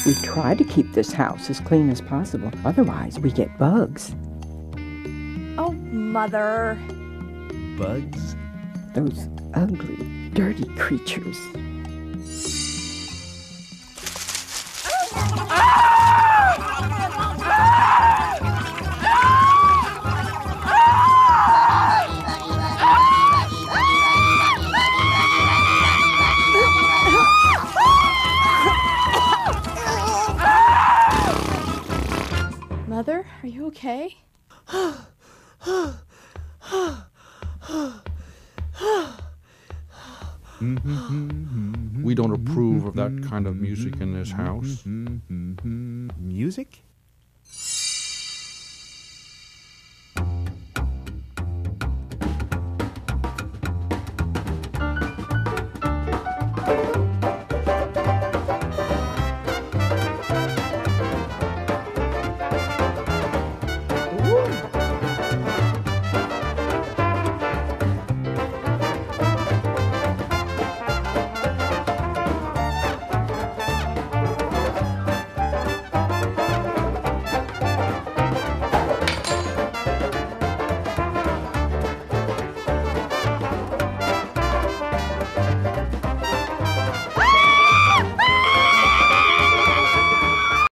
We try to keep this house as clean as possible. Otherwise, we get bugs. Oh, Mother. Bugs? Those ugly, dirty creatures. Mother, are you okay? We don't approve of that kind of music in this house. Music?